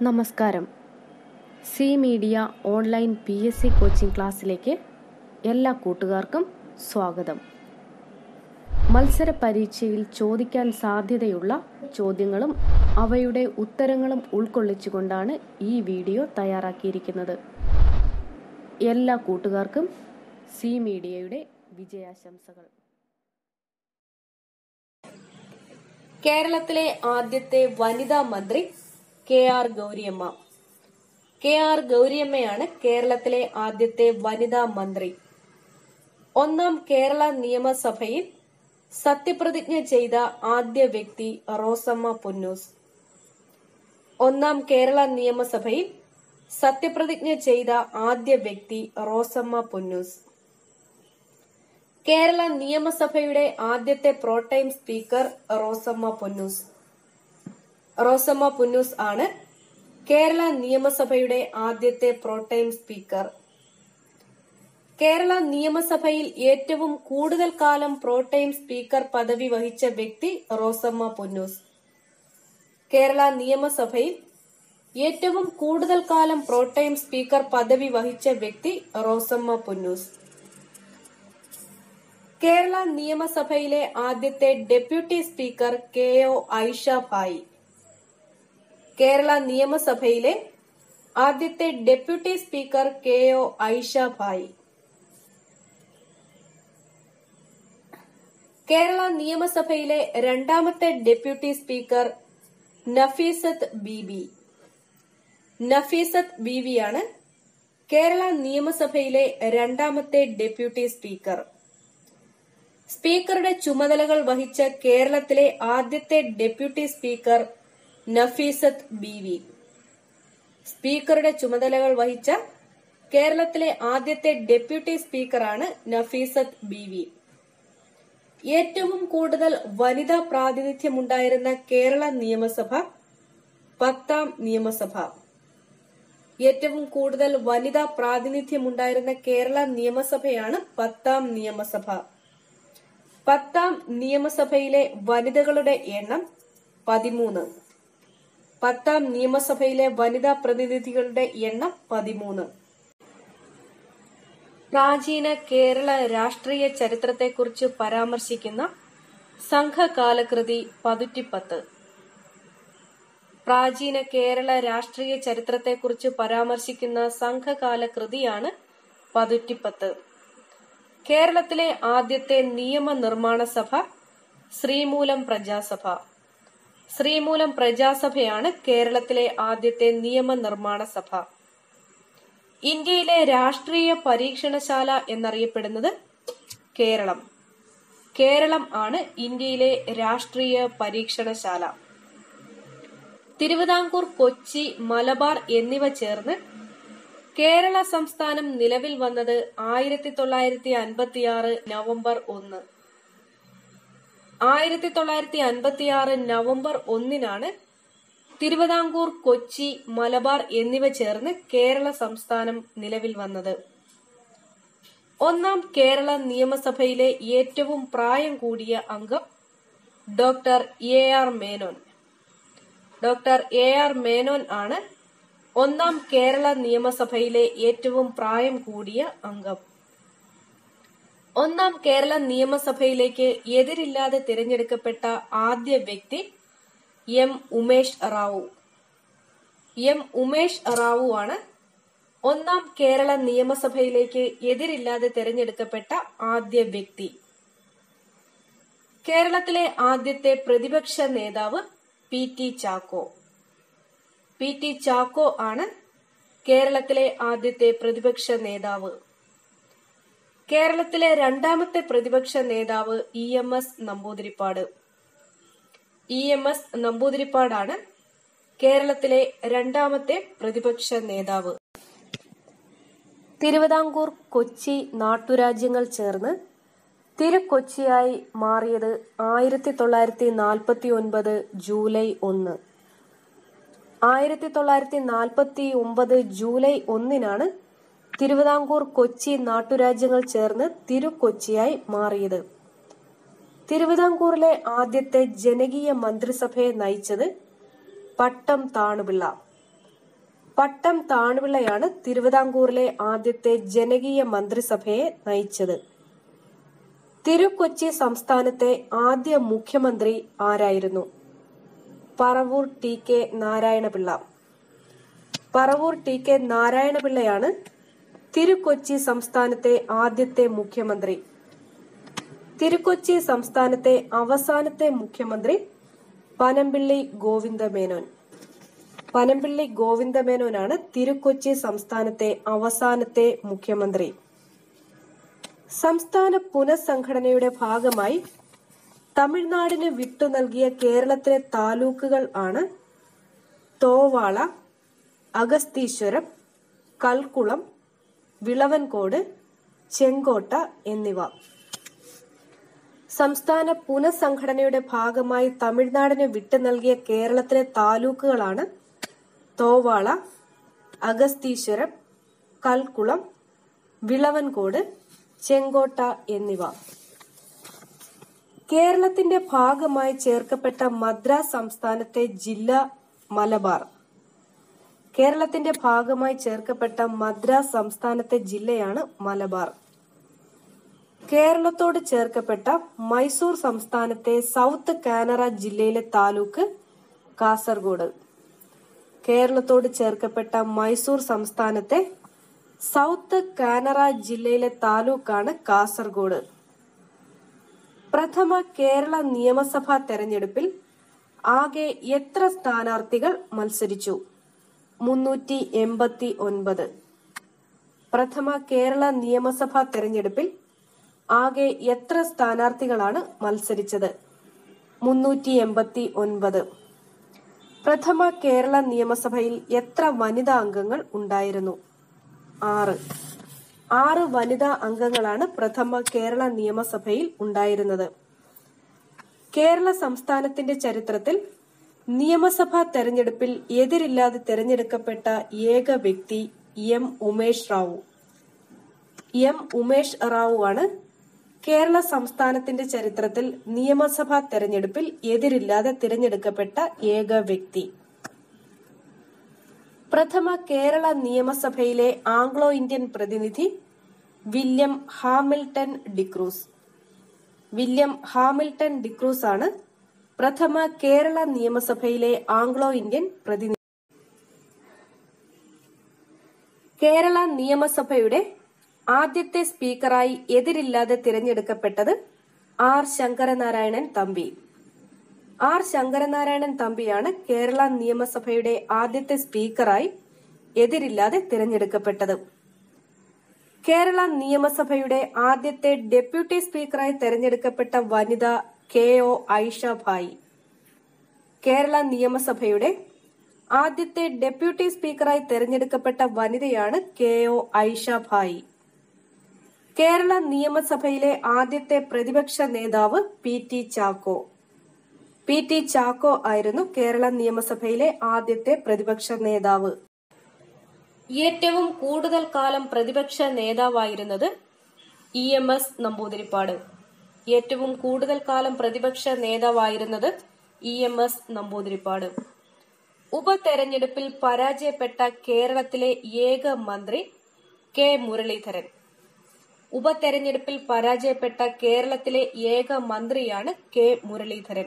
നമസ്കാരം. C media online PSC coaching ക്ലാസ്സിലേക്ക് എല്ലാ കൂട്ടുകാർക്കും സ്വാഗതം. മത്സര പരീക്ഷയിൽ ചോദിക്കാൻ സാധ്യതയുള്ള ചോദ്യങ്ങളും അവയുടെ ഉത്തരങ്ങളും ഉൾക്കൊള്ളിച്ചുകൊണ്ടാണ് ഈ വീഡിയോ തയ്യാറാക്കിയിരിക്കുന്നത്. എല്ലാ കൂട്ടുകാർക്കും സി മീഡിയയുടെ വിജയാശംസകൾ. കേരളത്തിലെ ആദ്യത്തെ വനിതാ മന്ത്രി KR ഗൗരിയമ്മ. KR ഗൗരിയമ്മയാണ് കേരളത്തിലെ ആദ്യത്തെ വനിതാ മന്ത്രി. ഒന്നാം കേരള നിയമസഭയിൽ സത്യപ്രതിജ്ഞ ചെയ്ത ആദ്യ വ്യക്തി റോസമ്മ പുന്നൂസ്. ഒന്നാം കേരള നിയമസഭയിൽ സത്യപ്രതിജ്ഞ ചെയ്ത ആദ്യ വ്യക്തി റോസമ്മ പുന്നൂസ്. കേരള നിയമസഭയുടെ ആദ്യത്തെ പ്രോടൈം സ്പീക്കർ റോസമ്മ പുന്നൂസ്. റോസമ്മ പുന്നൂസ് ആണ് കേരള നിയമസഭയുടെ ആദ്യത്തെ പ്രോടൈം സ്പീക്കർ. കേരള നിയമസഭയിൽ ഏറ്റവും കൂടുതൽ കാലം പ്രോടൈം സ്പീക്കർ പദവി വഹിച്ച വ്യക്തി റോസമ്മ പുന്നൂസ്. കേരള നിയമസഭയിൽ ഏറ്റവും കൂടുതൽ കാലം പ്രോടൈം സ്പീക്കർ പദവി വഹിച്ച വ്യക്തി റോസമ്മ പുന്നൂസ്. കേരള നിയമസഭയിലെ ആദ്യത്തെ deputy speaker KO Aisha Bai. Kerala നിയമസഭയിലെ ആദ്യത്തെ deputy speaker KO Aisha Bai. Kerala നിയമസഭയിലെ രണ്ടാമത്തെ ഡെപ്യൂട്ടി സ്പീക്കർ നഫീസത്ത് ബീബി. നഫീസത്ത് ബീവിയാണ് കേരള നിയമസഭയിലെ രണ്ടാമത്തെ ഡെപ്യൂട്ടി സ്പീക്കർ. സ്പീക്കറുടെ ചുമതലകൾ വഹിച്ച കേരളത്തിലെ ആദ്യത്തെ ഡെപ്യൂട്ടി സ്പീക്കർ നഫീസത്ത് ബീവി. സ്പീക്കറുടെ ചുമതലകൾ വഹിച്ച കേരളത്തിലെ ആദ്യത്തെ ഡെപ്യൂട്ടി സ്പീക്കറാണ് നഫീസത്ത് ബീവി. ഏറ്റവും കൂടുതൽ വനിതാ പ്രാതിനിധ്യമുണ്ടായിരുന്ന കേരള നിയമസഭ 10ാം നിയമസഭ. ഏറ്റവും കൂടുതൽ വനിതാ പ്രാതിനിധ്യമുണ്ടായിരുന്ന കേരള നിയമസഭയാണ് 10ാം നിയമസഭ. 10ാം നിയമസഭയിലെ വനിതകളുടെ എണ്ണം 13. 10ാം നിയമസഭയിലെ വനിതാ പ്രതിനിധികളുടെ എണ്ണം 13. പ്രാചീന കേരള രാഷ്ട്രീയ ചരിത്രത്തെക്കുറിച്ച് പരാമർശിക്കുന്ന സംഘകാലകൃതി പതുറ്റിപ്പത്ത്. പ്രാചീന കേരള രാഷ്ട്രീയ ചരിത്രത്തെക്കുറിച്ച് പരാമർശിക്കുന്ന സംഘകാല കൃതിയാണ് പതുറ്റിപ്പത്ത്. കേരളത്തിലെ ആദ്യത്തെ നിയമനിർമ്മാണ സഭ ശ്രീമൂലം പ്രജാസഭ. ശ്രീമൂലം പ്രജാസഭയാണ് കേരളത്തിലെ ആദ്യത്തെ നിയമനിർമ്മാണ സഭ. ഇന്ത്യയിലെ രാഷ്ട്രീയ പരീക്ഷണശാല എന്നറിയപ്പെടുന്നത് കേരളം. കേരളം ആണ് ഇന്ത്യയിലെ രാഷ്ട്രീയ പരീക്ഷണശാല. തിരുവിതാംകൂർ, കൊച്ചി, മലബാർ എന്നിവ ചേർന്ന് കേരള സംസ്ഥാനം നിലവിൽ വന്നത് 1956 നവംബർ 1. 1956 നവംബർ 1 തിരുവിതാംകൂർ, കൊച്ചി, മലബാർ എന്നിവ ചേർന്ന് കേരള സംസ്ഥാനം നിലവിൽ വന്നത്. ഒന്നാം കേരള നിയമസഭയിലെ ഏറ്റവും പ്രായം കൂടിയ അംഗം doctor AR Menon. Doctor AR Menon ആണ് ഒന്നാം കേരള നിയമസഭയിലെ ഏറ്റവും പ്രായം കൂടിയ അംഗം. ഒന്നാം കേരള നിയമസഭയിലേക്ക് എതിരില്ലാതെ തിരഞ്ഞെടുക്കപ്പെട്ട ആദ്യ വ്യക്തി M. ഉമേഷ് റാവു. M. ഉമേഷ് റാവു ആണ് ഒന്നാം കേരള നിയമസഭയിലേക്ക് എതിരില്ലാതെ തിരഞ്ഞെടുക്കപ്പെട്ട ആദ്യ വ്യക്തി. കേരളത്തിലെ ആദ്യത്തെ പ്രതിപക്ഷ നേതാവ് PT ചാക്കോ. PT ചാക്കോ ആണ് കേരളത്തിലെ ആദ്യത്തെ പ്രതിപക്ഷ നേതാവ്. കേരളത്തിലെ രണ്ടാമത്തെ പ്രതിപക്ഷ നേതാവ് EMS നമ്പൂതിരിപ്പാട്. EMS നമ്പൂതിരിപ്പാടാണ് കേരളത്തിലെ രണ്ടാമത്തെ പ്രതിപക്ഷ നേതാവ്. തിരുവിതാംകൂർ, കൊച്ചി നാട്ടുരാജ്യങ്ങൾ ചേർന്ന് തിരുക്കൊച്ചിയായി മാറിയത് 1949 ജൂലൈ 1. 1949 ജൂലൈ 1 തിരുവിതാംകൂർ, കൊച്ചി നാട്ടുരാജ്യങ്ങൾ ചേർന്ന് തിരുക്കൊച്ചിയായി മാറിയത്. തിരുവിതാംകൂറിലെ ആദ്യത്തെ ജനകീയ മന്ത്രിസഭയെ നയിച്ചത് പട്ടം താണുപിള്ള. പട്ടം താണുപിള്ളയാണ് തിരുവിതാംകൂറിലെ ആദ്യത്തെ ജനകീയ മന്ത്രിസഭയെ നയിച്ചത്. തിരുക്കൊച്ചി സംസ്ഥാനത്തെ ആദ്യ മുഖ്യമന്ത്രി ആരായിരുന്നു? Paravur T K Narayanapillai. Paravur T K നാരായണപിള്ളയാണ് തിരുക്കൊച്ചി സംസ്ഥാനത്തെ ആദ്യത്തെ മുഖ്യമന്ത്രി. തിരുക്കൊച്ചി സംസ്ഥാനത്തെ അവസാനത്തെ മുഖ്യമന്ത്രി പനമ്പിള്ളി ഗോവിന്ദമേനോൻ. പനമ്പിള്ളി ഗോവിന്ദമേനോനാണ് തിരുക്കൊച്ചി സംസ്ഥാനത്തെ അവസാനത്തെ മുഖ്യമന്ത്രി. സംസ്ഥാന പുനഃസംഘടനയുടെ ഭാഗമായി തമിഴ്നാടിന് വിട്ടു നൽകിയ കേരളത്തിലെ താലൂക്കുകൾ ആണ് തോവാള, അഗസ്തീശ്വരം, കൽക്കുളം, വിളവൻകോട്, ചെങ്കോട്ട എന്നിവ. സംസ്ഥാന പുനഃസംഘടനയുടെ ഭാഗമായി തമിഴ്നാടിന് വിട്ടു നൽകിയ കേരളത്തിലെ താലൂക്കുകളാണ് തോവാള, അഗസ്തീശ്വരം, കൽക്കുളം, വിളവൻകോട്, ചെങ്കോട്ട എന്നിവ. കേരളത്തിന്റെ ഭാഗമായി ചേർക്കപ്പെട്ട മദ്രാസ് സംസ്ഥാനത്തെ ജില്ല മലബാർ. കേരളത്തിന്റെ ഭാഗമായി ചേർക്കപ്പെട്ട മദ്രാസ് സംസ്ഥാനത്തെ ജില്ലയാണ് മലബാർ. കേരളത്തോട് ചേർക്കപ്പെട്ട മൈസൂർ സംസ്ഥാനത്തെ സൗത്ത് കാനറ ജില്ലയിലെ താലൂക്ക് കാസർഗോഡ്. കേരളത്തോട് ചേർക്കപ്പെട്ട മൈസൂർ സംസ്ഥാനത്തെ സൗത്ത് കാനറ ജില്ലയിലെ താലൂക്കാണ് കാസർഗോഡ്. പ്രഥമ കേരള നിയമസഭാ തെരഞ്ഞെടുപ്പിൽ ആകെ എത്ര സ്ഥാനാർത്ഥികൾ മത്സരിച്ചു? 389. പ്രഥമ കേരള നിയമസഭാ തെരഞ്ഞെടുപ്പിൽ ആകെ എത്ര സ്ഥാനാർത്ഥികളാണ് മത്സരിച്ചത്? 389. പ്രഥമ കേരള നിയമസഭയിൽ എത്ര വനിതാ അംഗങ്ങൾ ഉണ്ടായിരുന്നു? 6. 6 വനിതാ അംഗങ്ങളാണ് പ്രഥമ കേരള നിയമസഭയിൽ ഉണ്ടായിരുന്നത്. കേരള സംസ്ഥാനത്തിന്റെ ചരിത്രത്തിൽ നിയമസഭാ തെരഞ്ഞെടുപ്പിൽ എതിരില്ലാതെ തെരഞ്ഞെടുക്കപ്പെട്ട ഏക വ്യക്തി എം ഉമേഷ് റാവു. എം ഉമേഷ് റാവു ആണ് കേരള സംസ്ഥാനത്തിന്റെ ചരിത്രത്തിൽ നിയമസഭാ തെരഞ്ഞെടുപ്പിൽ എതിരില്ലാതെ തിരഞ്ഞെടുക്കപ്പെട്ട ഏക വ്യക്തി. പ്രഥമ കേരള നിയമസഭയിലെ ആംഗ്ലോ ഇന്ത്യൻ പ്രതിനിധി William Hamilton D'Cruz. William Hamilton D'Cruz ആണ് പ്രഥമ കേരള നിയമസഭയിലെ ആംഗ്ലോ ഇന്ത്യൻ പ്രതിനിധി. കേരള നിയമസഭയുടെ ആദ്യത്തെ സ്പീക്കറായി എതിരില്ലാതെ തിരഞ്ഞെടുക്കപ്പെട്ടത് ആർ ശങ്കരനാരായണൻ തമ്പി. ആർ ശങ്കരനാരായണൻ തമ്പിയാണ് കേരള നിയമസഭയുടെ ആദ്യത്തെ സ്പീക്കറായി എതിരില്ലാതെ തിരഞ്ഞെടുക്കപ്പെട്ടത്. കേരള നിയമസഭയുടെ ആദ്യത്തെ ഡെപ്യൂട്ടി സ്പീക്കറായി തെരഞ്ഞെടുക്കപ്പെട്ട വനിത KO ഐഷ ഭായി. കേരള നിയമസഭയുടെ ആദ്യത്തെ ഡെപ്യൂട്ടി സ്പീക്കറായി തെരഞ്ഞെടുക്കപ്പെട്ട വനിതയാണ് KO ഐഷ ഭായി. കേരള നിയമസഭയിലെ ആദ്യത്തെ പ്രതിപക്ഷ നേതാവ് PT ചാക്കോ. PT ചാക്കോ ആയിരുന്നു കേരള നിയമസഭയിലെ ആദ്യത്തെ പ്രതിപക്ഷ നേതാവ്. ഏറ്റവും കൂടുതൽ കാലം പ്രതിപക്ഷ നേതാവായിരുന്നത് EMS നമ്പൂതിരിപ്പാട്. ഏറ്റവും കൂടുതൽ കാലം പ്രതിപക്ഷ നേതാവായിരുന്നത് EMS നമ്പൂതിരിപ്പാട്. ഉപതെരഞ്ഞെടുപ്പിൽ പരാജയപ്പെട്ട കേരളത്തിലെ ഏക മന്ത്രി K മുരളീധരൻ. ഉപതെരഞ്ഞെടുപ്പിൽ പരാജയപ്പെട്ട കേരളത്തിലെ ഏക മന്ത്രിയാണ് K മുരളീധരൻ.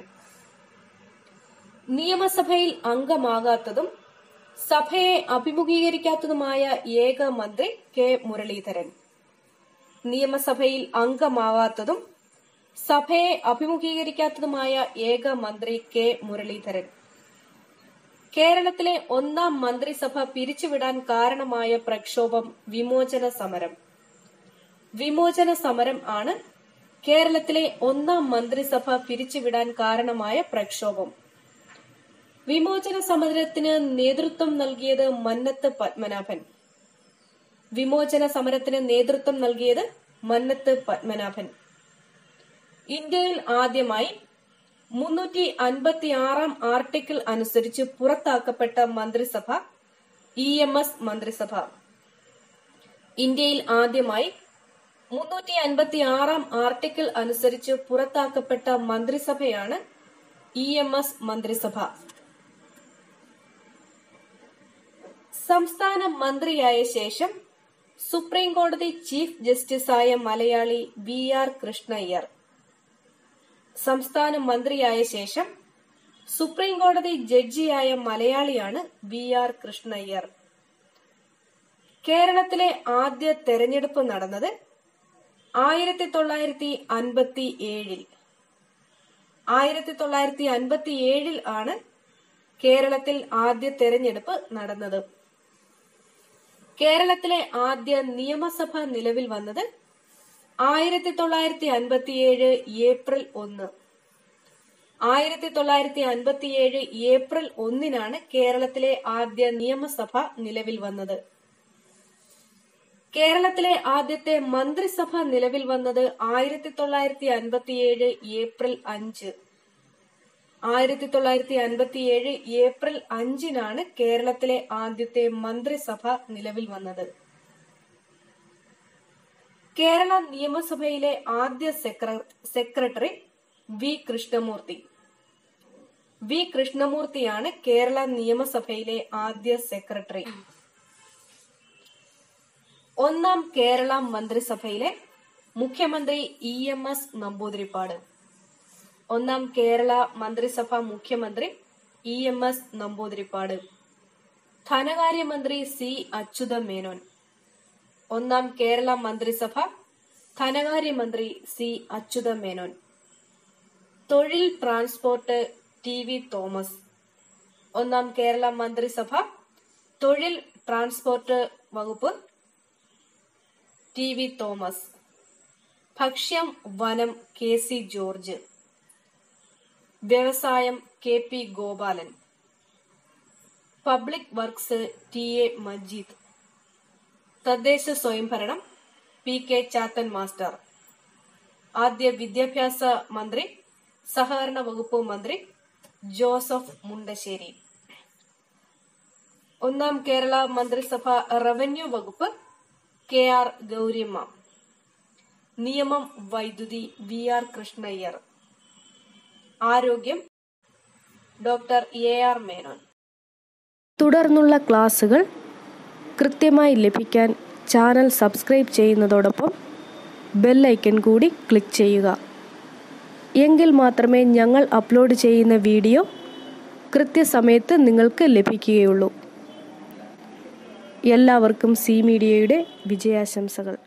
നിയമസഭയിൽ അംഗമാകാത്തതും സഭയെ അഭിമുഖീകരിക്കാത്തതുമായ ഏക മന്ത്രി K മുരളീധരൻ. നിയമസഭയിൽ അംഗമാവാത്തതും സഭയെ അഭിമുഖീകരിക്കാത്തതുമായ ഏക മന്ത്രി K മുരളീധരൻ. കേരളത്തിലെ ഒന്നാം മന്ത്രിസഭ പിരിച്ചുവിടാൻ കാരണമായ പ്രക്ഷോഭം വിമോചന സമരം. വിമോചന സമരം ആണ് കേരളത്തിലെ ഒന്നാം മന്ത്രിസഭ പിരിച്ചുവിടാൻ കാരണമായ പ്രക്ഷോഭം. വിമോചന സമരത്തിന് നേതൃത്വം നൽകിയത് മന്നത്ത് പത്മനാഭൻ. വിമോചന സമരത്തിന് നേതൃത്വം നൽകിയത് മന്നത്ത് പത്മനാഭൻ. ഇന്ത്യയിൽ ആദ്യമായി 356 ആർട്ടിക്കിൾ അനുസരിച്ച് പുറത്താക്കപ്പെട്ട മന്ത്രിസഭ EMS മന്ത്രിസഭ. ഇന്ത്യയിൽ ആദ്യമായി 356 ആർട്ടിക്കിൾ അനുസരിച്ച് പുറത്താക്കപ്പെട്ട മന്ത്രിസഭയാണ് EMS മന്ത്രിസഭ. സംസ്ഥാന മന്ത്രിയായ ശേഷം സുപ്രീം കോടതി ചീഫ് ജസ്റ്റിസായ മലയാളി VR കൃഷ്ണയ്യർ. സംസ്ഥാന മന്ത്രിയായ ശേഷം സുപ്രീം കോടതി ജഡ്ജിയായ മലയാളിയാണ് VR കൃഷ്ണയ്യർ. കേരളത്തിലെ ആദ്യ തെരഞ്ഞെടുപ്പ് നടന്നത് 1957. 1957 ആണ് കേരളത്തിൽ ആദ്യ തെരഞ്ഞെടുപ്പ് നടന്നത്. കേരളത്തിലെ ആദ്യ നിയമസഭ നിലവിൽ വന്നത് 1957 ഏപ്രിൽ 1. 1957 ഏപ്രിൽ 1 കേരളത്തിലെ ആദ്യ നിയമസഭ നിലവിൽ വന്നത്. കേരളത്തിലെ ആദ്യത്തെ മന്ത്രിസഭ നിലവിൽ വന്നത് 1957 ഏപ്രിൽ 5. 1957 ഏപ്രിൽ 5 കേരളത്തിലെ ആദ്യത്തെ മന്ത്രിസഭ നിലവിൽ വന്നത്. കേരള നിയമസഭയിലെ ആദ്യ സെക്രട്ടറി V കൃഷ്ണമൂർത്തി. V കൃഷ്ണമൂർത്തിയാണ് കേരള നിയമസഭയിലെ ആദ്യ സെക്രട്ടറി. ഒന്നാം കേരള മന്ത്രിസഭയിലെ മുഖ്യമന്ത്രി EMS നമ്പൂതിരിപ്പാട്. ഒന്നാം കേരള മന്ത്രിസഭ മുഖ്യമന്ത്രി EMS നമ്പൂതിരിപ്പാട്. ധനകാര്യമന്ത്രി C അച്യുതമേനോൻ. ഒന്നാം കേരള മന്ത്രിസഭ ധനകാര്യമന്ത്രി C അച്യുതമേനോൻ. തൊഴിൽ ട്രാൻസ്പോർട്ട് TV തോമസ്. ഒന്നാം കേരള മന്ത്രിസഭ തൊഴിൽ ട്രാൻസ്പോർട്ട് വകുപ്പ് TV തോമസ്. ഭക്ഷ്യം വനം KC ജോർജ്. വ്യവസായം KP Gopalan. Public works TA Majeed. തദ്ദേശ സ്വയംഭരണം PK ചാത്തൻ മാസ്റ്റർ. ആദ്യ വിദ്യാഭ്യാസ മന്ത്രി സഹകരണ വകുപ്പ് മന്ത്രി ജോസഫ് മുണ്ടശ്ശേരി. ഒന്നാം കേരള മന്ത്രിസഭ റവന്യൂ വകുപ്പ് KR ഗൗരിയമ്മ. നിയമം വൈദ്യുതി VR കൃഷ്ണയ്യർ. ആരോഗ്യം ഡോക്ടർ AR മേനോൻ. തുടർന്നുള്ള ക്ലാസുകൾ കൃത്യമായി ലഭിക്കാൻ ചാനൽ സബ്സ്ക്രൈബ് ചെയ്യുന്നതോടൊപ്പം ബെൽ ഐക്കൺ കൂടി ക്ലിക്ക് ചെയ്യുക. എങ്കിൽ മാത്രമേ ഞങ്ങൾ അപ്ലോഡ് ചെയ്യുന്ന വീഡിയോ കൃത്യസമയത്ത് നിങ്ങൾക്ക് ലഭിക്കുകയുള്ളൂ. എല്ലാവർക്കും C മീഡിയയുടെ വിജയാശംസകൾ.